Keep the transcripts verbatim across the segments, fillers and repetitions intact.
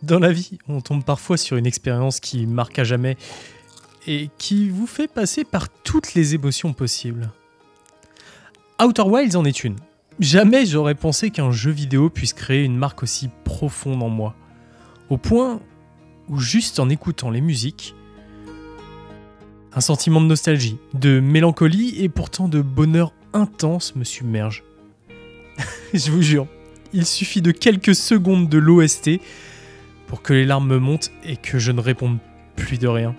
Dans la vie, on tombe parfois sur une expérience qui marque à jamais et qui vous fait passer par toutes les émotions possibles. Outer Wilds en est une. Jamais j'aurais pensé qu'un jeu vidéo puisse créer une marque aussi profonde en moi. Au point où juste en écoutant les musiques, un sentiment de nostalgie, de mélancolie et pourtant de bonheur intense me submerge. Je vous jure, il suffit de quelques secondes de l'O S T pour que les larmes me montent et que je ne réponde plus de rien.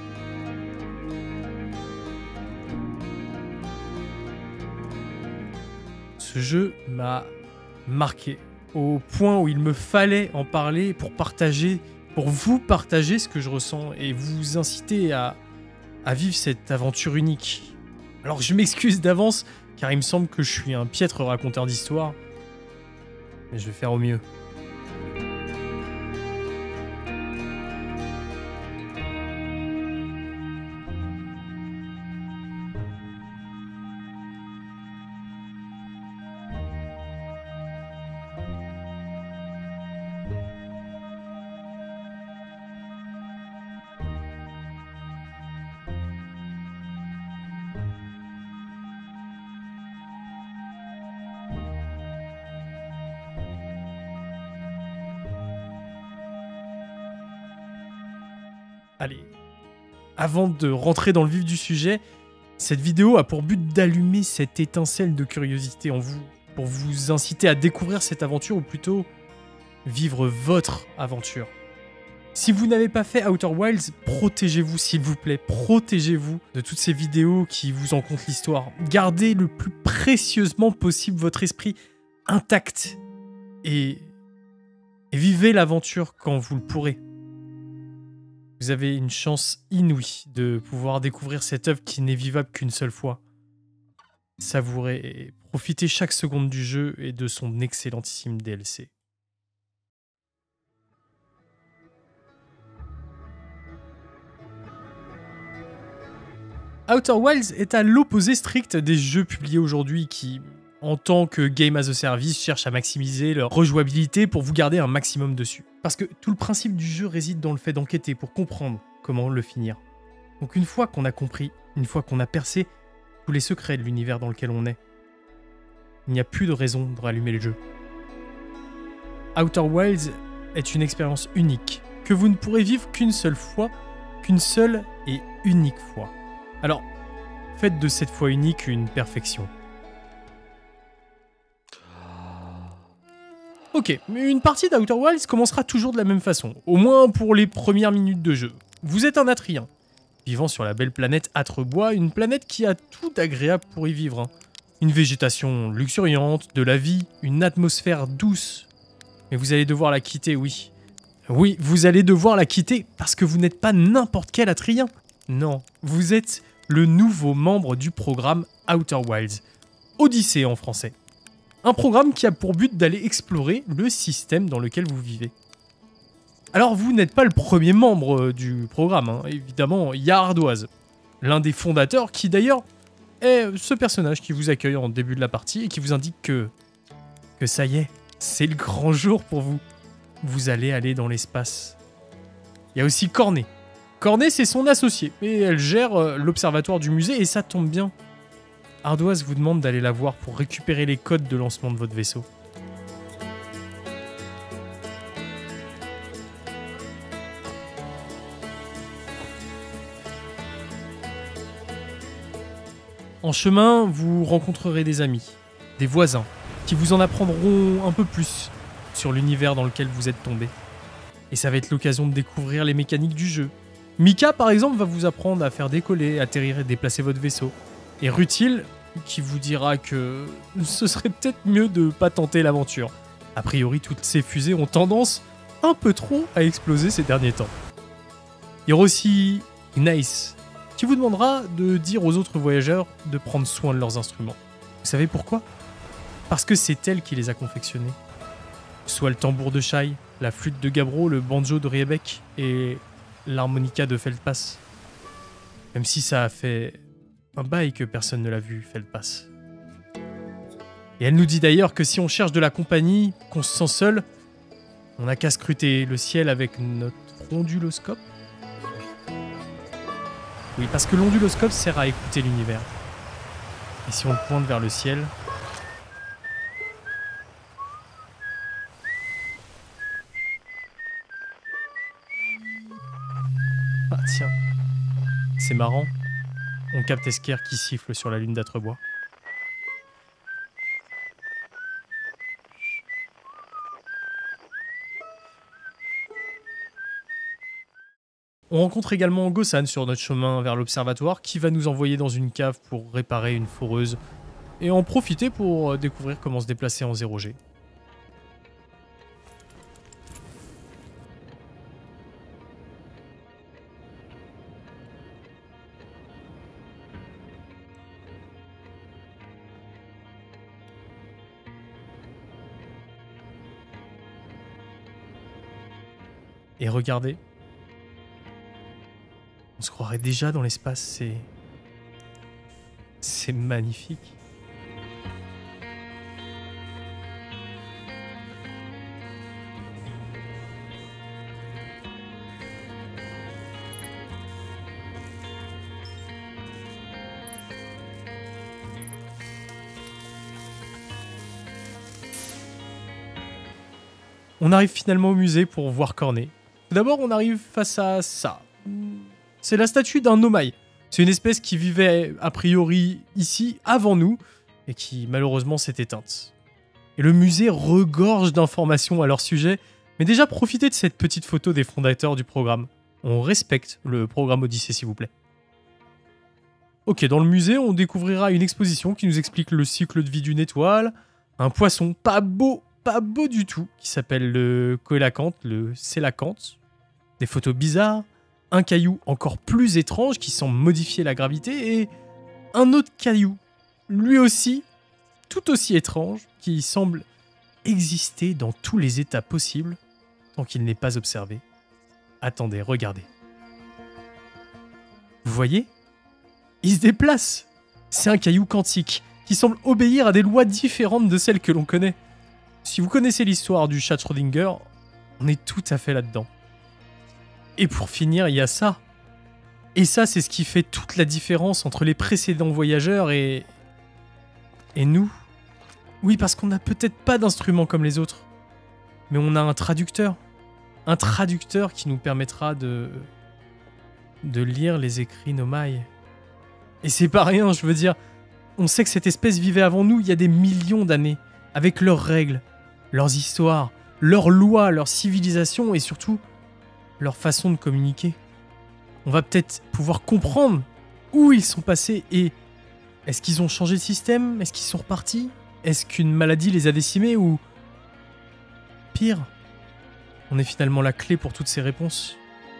Ce jeu m'a marqué au point où il me fallait en parler pour partager, pour vous partager ce que je ressens et vous inciter à, à vivre cette aventure unique. Alors je m'excuse d'avance car il me semble que je suis un piètre raconteur d'histoire, mais je vais faire au mieux. Allez, avant de rentrer dans le vif du sujet, cette vidéo a pour but d'allumer cette étincelle de curiosité en vous, pour vous inciter à découvrir cette aventure, ou plutôt vivre votre aventure. Si vous n'avez pas fait Outer Wilds, protégez-vous s'il vous plaît, protégez-vous de toutes ces vidéos qui vous en content l'histoire. Gardez le plus précieusement possible votre esprit intact et, et vivez l'aventure quand vous le pourrez. Vous avez une chance inouïe de pouvoir découvrir cette œuvre qui n'est vivable qu'une seule fois. Savourez et profitez chaque seconde du jeu et de son excellentissime D L C. Outer Wilds est à l'opposé strict des jeux publiés aujourd'hui qui, en tant que Game as a Service, cherchent à maximiser leur rejouabilité pour vous garder un maximum dessus. Parce que tout le principe du jeu réside dans le fait d'enquêter pour comprendre comment le finir. Donc une fois qu'on a compris, une fois qu'on a percé tous les secrets de l'univers dans lequel on est, il n'y a plus de raison de rallumer le jeu. Outer Wilds est une expérience unique, que vous ne pourrez vivre qu'une seule fois, qu'une seule et unique fois. Alors, faites de cette fois unique une perfection. Ok, mais une partie d'Outer Wilds commencera toujours de la même façon, au moins pour les premières minutes de jeu. Vous êtes un Atrien, vivant sur la belle planète Atrebois, une planète qui a tout d'agréable pour y vivre. Hein. Une végétation luxuriante, de la vie, une atmosphère douce. Mais vous allez devoir la quitter, oui. Oui, vous allez devoir la quitter parce que vous n'êtes pas n'importe quel Atrien. Non, vous êtes le nouveau membre du programme Outer Wilds, Odyssée en français. Un programme qui a pour but d'aller explorer le système dans lequel vous vivez. Alors vous n'êtes pas le premier membre du programme, hein. Évidemment, il y a Ardoise, l'un des fondateurs qui d'ailleurs est ce personnage qui vous accueille en début de la partie et qui vous indique que, que ça y est, c'est le grand jour pour vous. Vous allez aller dans l'espace. Il y a aussi Cornet. Cornet, c'est son associé, et elle gère l'observatoire du musée et ça tombe bien. Ardoise vous demande d'aller la voir pour récupérer les codes de lancement de votre vaisseau. En chemin, vous rencontrerez des amis, des voisins, qui vous en apprendront un peu plus sur l'univers dans lequel vous êtes tombé. Et ça va être l'occasion de découvrir les mécaniques du jeu. Mika, par exemple, va vous apprendre à faire décoller, atterrir et déplacer votre vaisseau. Et Rutil, qui vous dira que ce serait peut-être mieux de pas tenter l'aventure. A priori, toutes ces fusées ont tendance un peu trop à exploser ces derniers temps. Il y aura aussi Ignace, qui vous demandera de dire aux autres voyageurs de prendre soin de leurs instruments. Vous savez pourquoi? Parce que c'est elle qui les a confectionnés. Soit le tambour de Shai, la flûte de Gabbro, le banjo de Riebeck et l'harmonica de Feldpass. Même si ça a fait un bail que personne ne l'a vu, Feldpass. Et elle nous dit d'ailleurs que si on cherche de la compagnie, qu'on se sent seul, On n'a qu'à scruter le ciel avec notre onduloscope. Oui, parce que l'onduloscope sert à écouter l'univers. Et si on le pointe vers le ciel... Ah tiens, c'est marrant. On capte Esker qui siffle sur la lune d'Atrebois. On rencontre également Gossan sur notre chemin vers l'observatoire qui va nous envoyer dans une cave pour réparer une foreuse et en profiter pour découvrir comment se déplacer en zéro G. Et regardez. On se croirait déjà dans l'espace, c'est... C'est magnifique. On arrive finalement au musée pour voir Cornet. D'abord, on arrive face à ça. C'est la statue d'un Nomai. C'est une espèce qui vivait a priori ici avant nous et qui malheureusement s'est éteinte. Et le musée regorge d'informations à leur sujet, mais déjà profitez de cette petite photo des fondateurs du programme. On respecte le programme Odyssée s'il vous plaît. Ok, dans le musée, on découvrira une exposition qui nous explique le cycle de vie d'une étoile, un poisson pas beau, pas beau du tout, qui s'appelle le coélacanthe, le sélacanthe, des photos bizarres, un caillou encore plus étrange qui semble modifier la gravité et un autre caillou, lui aussi, tout aussi étrange, qui semble exister dans tous les états possibles tant qu'il n'est pas observé. Attendez, regardez. Vous voyez? Il se déplace. C'est un caillou quantique qui semble obéir à des lois différentes de celles que l'on connaît. Si vous connaissez l'histoire du chat Schrödinger, on est tout à fait là-dedans. Et pour finir, il y a ça. Et ça, c'est ce qui fait toute la différence entre les précédents voyageurs et... et nous. Oui, parce qu'on n'a peut-être pas d'instrument comme les autres. Mais on a un traducteur. Un traducteur qui nous permettra de... de lire les écrits Nomai. Et c'est pas rien, je veux dire. On sait que cette espèce vivait avant nous il y a des millions d'années. Avec leurs règles, leurs histoires, leurs lois, leur civilisation et surtout... leur façon de communiquer. On va peut-être pouvoir comprendre où ils sont passés et est-ce qu'ils ont changé de système? Est-ce qu'ils sont repartis? Est-ce qu'une maladie les a décimés ou... pire, on est finalement la clé pour toutes ces réponses.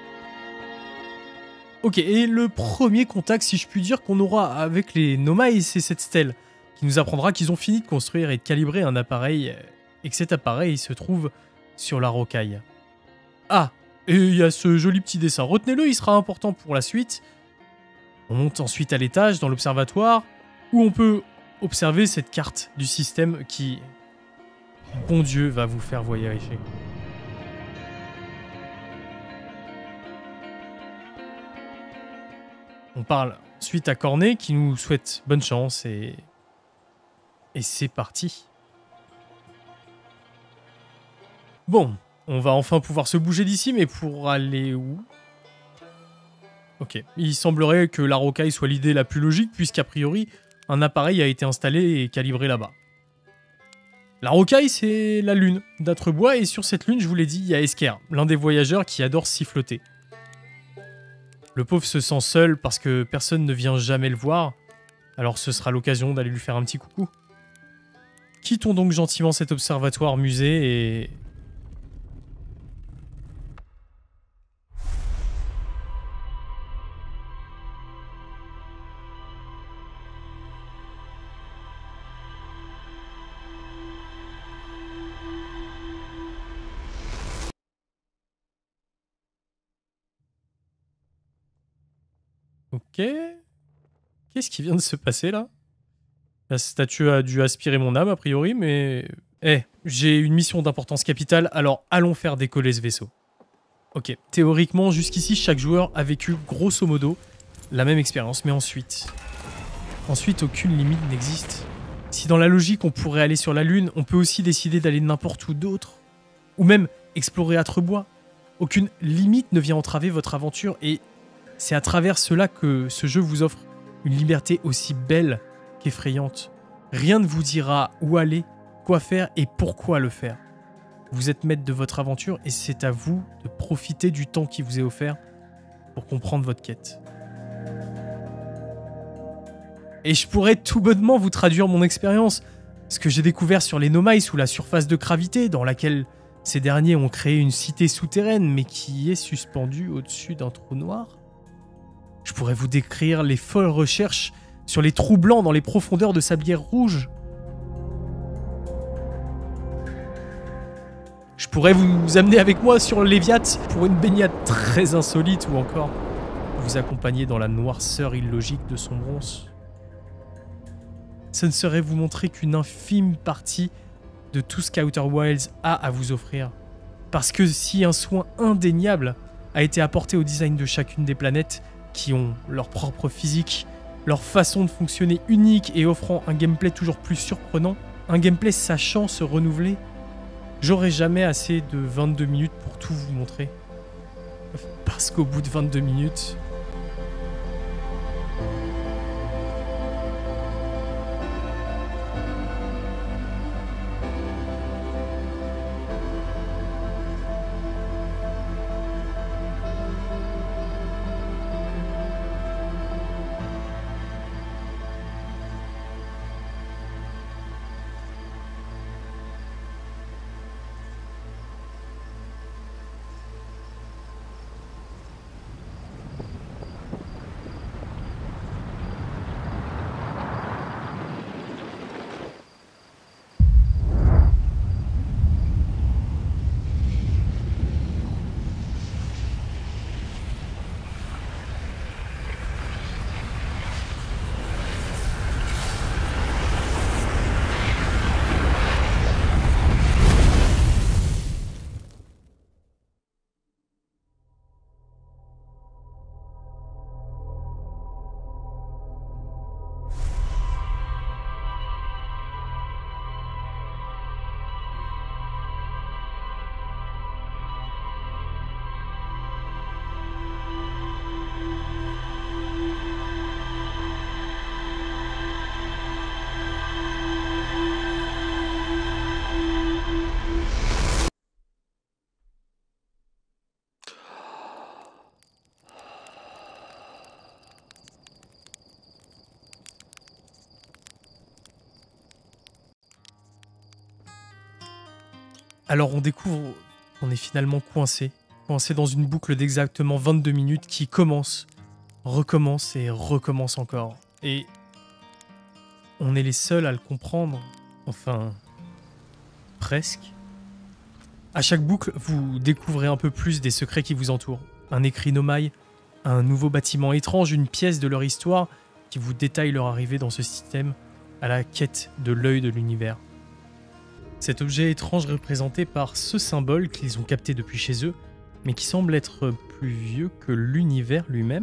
Ok, et le premier contact, si je puis dire, qu'on aura avec les Nomai, c'est cette stèle qui nous apprendra qu'ils ont fini de construire et de calibrer un appareil et que cet appareil se trouve sur la rocaille. Ah! Et il y a ce joli petit dessin. Retenez-le, il sera important pour la suite. On monte ensuite à l'étage, dans l'observatoire, où on peut observer cette carte du système qui, bon Dieu, va vous faire voyager. On parle ensuite à Cornet, qui nous souhaite bonne chance, et... Et c'est parti. Bon. On va enfin pouvoir se bouger d'ici, mais pour aller où? Ok. Il semblerait que la rocaille soit l'idée la plus logique, puisqu'a priori, un appareil a été installé et calibré là-bas. La rocaille, c'est la lune d'Atrebois, et sur cette lune, je vous l'ai dit, il y a Esker, l'un des voyageurs qui adore siffloter. Le pauvre se sent seul parce que personne ne vient jamais le voir, alors ce sera l'occasion d'aller lui faire un petit coucou. Quittons donc gentiment cet observatoire musée et... Ok. Qu'est-ce qui vient de se passer là? La statue a dû aspirer mon âme a priori, mais Eh, j'ai une mission d'importance capitale, alors allons faire décoller ce vaisseau. Ok, théoriquement, jusqu'ici, chaque joueur a vécu grosso modo la même expérience, mais ensuite... Ensuite, aucune limite n'existe. Si dans la logique, on pourrait aller sur la Lune, on peut aussi décider d'aller n'importe où d'autre. Ou même explorer Atrebois. Aucune limite ne vient entraver votre aventure, et c'est à travers cela que ce jeu vous offre une liberté aussi belle qu'effrayante. Rien ne vous dira où aller, quoi faire et pourquoi le faire. Vous êtes maître de votre aventure et c'est à vous de profiter du temps qui vous est offert pour comprendre votre quête. Et je pourrais tout bonnement vous traduire mon expérience, ce que j'ai découvert sur les Nomai sous la surface de gravité, dans laquelle ces derniers ont créé une cité souterraine mais qui est suspendue au-dessus d'un trou noir. Je pourrais vous décrire les folles recherches sur les trous blancs dans les profondeurs de Sablière Rouge. Je pourrais vous amener avec moi sur Léviat pour une baignade très insolite ou encore vous accompagner dans la noirceur illogique de son bronze. Ce ne serait vous montrer qu'une infime partie de tout ce qu'Outer Wilds a à vous offrir. Parce que si un soin indéniable a été apporté au design de chacune des planètes, qui ont leur propre physique, leur façon de fonctionner unique et offrant un gameplay toujours plus surprenant, un gameplay sachant se renouveler, j'aurai jamais assez de vingt-deux minutes pour tout vous montrer. Parce qu'au bout de vingt-deux minutes... Alors on découvre qu'on est finalement coincé, coincé dans une boucle d'exactement vingt-deux minutes qui commence, recommence et recommence encore. Et on est les seuls à le comprendre, enfin, presque. À chaque boucle, vous découvrez un peu plus des secrets qui vous entourent. Un écrit Nomai, un nouveau bâtiment étrange, une pièce de leur histoire qui vous détaille leur arrivée dans ce système à la quête de l'œil de l'univers. Cet objet étrange représenté par ce symbole qu'ils ont capté depuis chez eux, mais qui semble être plus vieux que l'univers lui-même.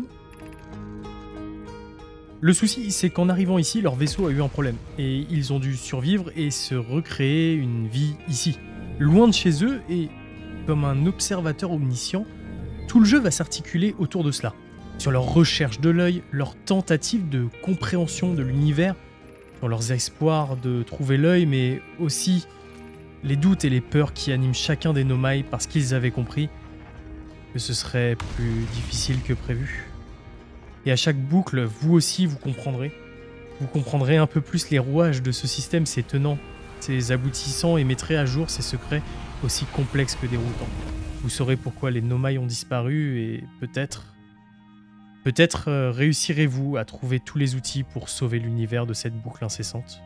Le souci, c'est qu'en arrivant ici, leur vaisseau a eu un problème, et ils ont dû survivre et se recréer une vie ici, loin de chez eux, et comme un observateur omniscient, tout le jeu va s'articuler autour de cela, sur leur recherche de l'œil, leur tentative de compréhension de l'univers, sur leurs espoirs de trouver l'œil, mais aussi les doutes et les peurs qui animent chacun des Nomai parce qu'ils avaient compris que ce serait plus difficile que prévu. Et à chaque boucle, vous aussi vous comprendrez. Vous comprendrez un peu plus les rouages de ce système, ses tenants, ses aboutissants et mettrez à jour ses secrets aussi complexes que déroutants. Vous saurez pourquoi les Nomai ont disparu et peut-être... Peut-être euh, réussirez-vous à trouver tous les outils pour sauver l'univers de cette boucle incessante.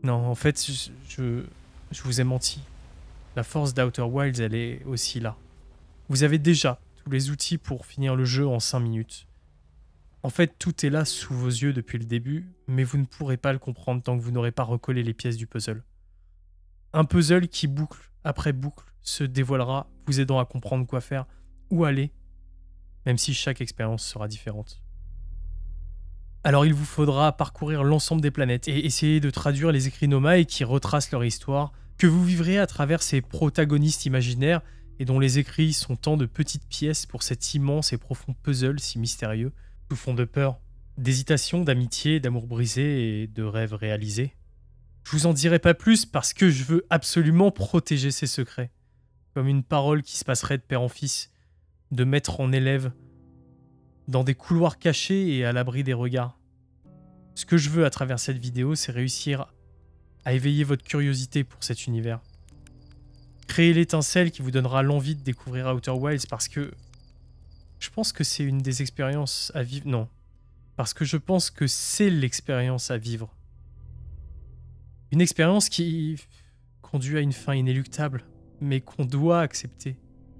Non, en fait, je, je, je vous ai menti. La force d'Outer Wilds, elle est aussi là. Vous avez déjà tous les outils pour finir le jeu en cinq minutes. En fait, tout est là sous vos yeux depuis le début, mais vous ne pourrez pas le comprendre tant que vous n'aurez pas recollé les pièces du puzzle. Un puzzle qui, boucle après boucle, se dévoilera, vous aidant à comprendre quoi faire, où aller, même si chaque expérience sera différente. Alors il vous faudra parcourir l'ensemble des planètes et essayer de traduire les écrits Nomai qui retracent leur histoire, que vous vivrez à travers ces protagonistes imaginaires et dont les écrits sont tant de petites pièces pour cet immense et profond puzzle si mystérieux, tout fond de peur, d'hésitation, d'amitié, d'amour brisé et de rêves réalisés. Je vous en dirai pas plus parce que je veux absolument protéger ces secrets, comme une parole qui se passerait de père en fils, de maître en élève, dans des couloirs cachés et à l'abri des regards. Ce que je veux à travers cette vidéo, c'est réussir à éveiller votre curiosité pour cet univers. Créer l'étincelle qui vous donnera l'envie de découvrir Outer Wilds parce que je pense que c'est une des expériences à vivre. Non, parce que je pense que c'est l'expérience à vivre. Une expérience qui conduit à une fin inéluctable, mais qu'on doit accepter.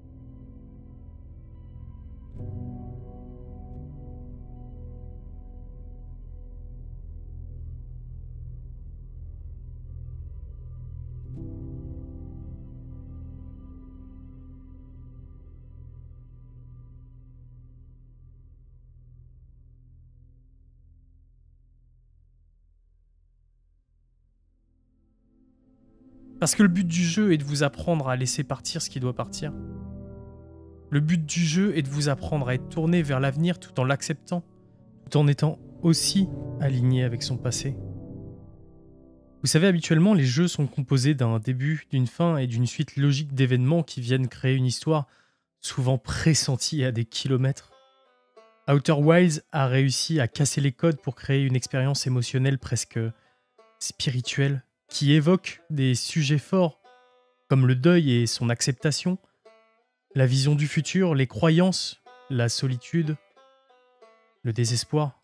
Parce que le but du jeu est de vous apprendre à laisser partir ce qui doit partir. Le but du jeu est de vous apprendre à être tourné vers l'avenir tout en l'acceptant, tout en étant aussi aligné avec son passé. Vous savez, habituellement, les jeux sont composés d'un début, d'une fin et d'une suite logique d'événements qui viennent créer une histoire souvent pressentie à des kilomètres. Outer Wilds a réussi à casser les codes pour créer une expérience émotionnelle presque spirituelle, qui évoque des sujets forts, comme le deuil et son acceptation, la vision du futur, les croyances, la solitude, le désespoir.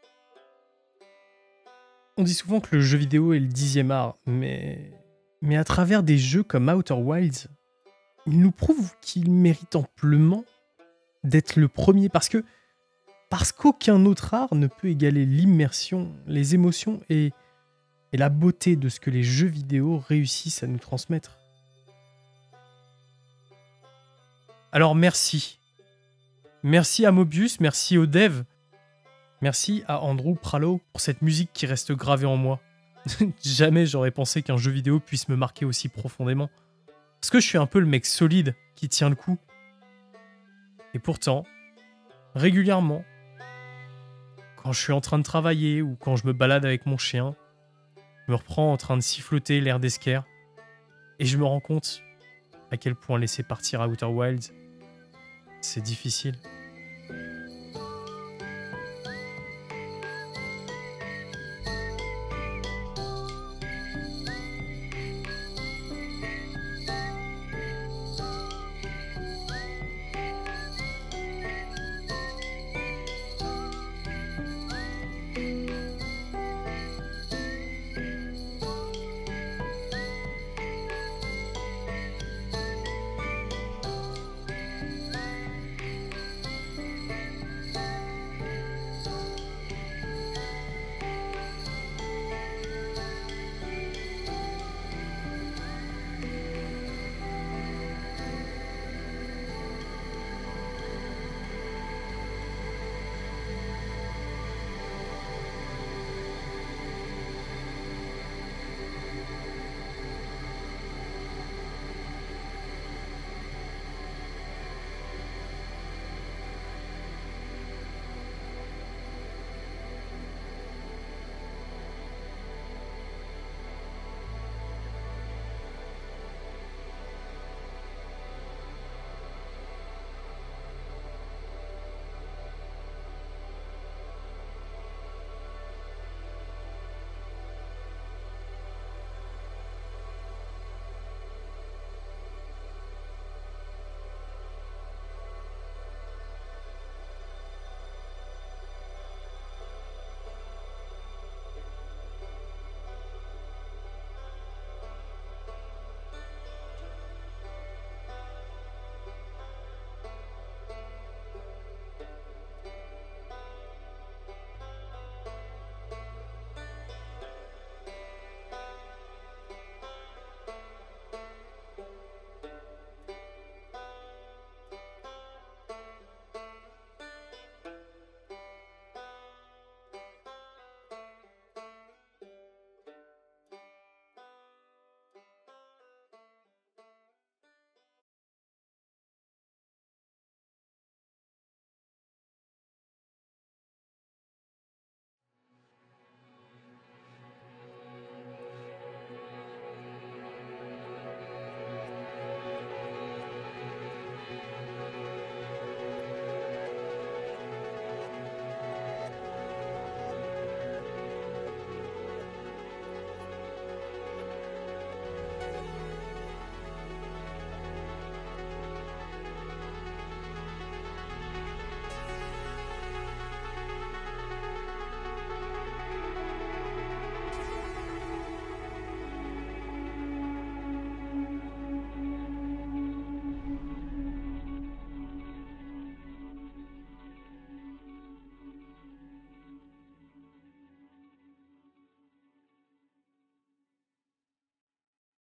On dit souvent que le jeu vidéo est le dixième art, mais, mais à travers des jeux comme Outer Wilds, il nous prouve qu'il mérite amplement d'être le premier, parce que parce qu'aucun autre art ne peut égaler l'immersion, les émotions et et la beauté de ce que les jeux vidéo réussissent à nous transmettre. Alors merci. Merci à Mobius, merci aux devs, merci à Andrew Pralo pour cette musique qui reste gravée en moi. Jamais j'aurais pensé qu'un jeu vidéo puisse me marquer aussi profondément. Parce que je suis un peu le mec solide qui tient le coup. Et pourtant, régulièrement, quand je suis en train de travailler ou quand je me balade avec mon chien, je me reprends en train de siffloter l'air d'Esker et je me rends compte à quel point laisser partir Outer Wilds, c'est difficile.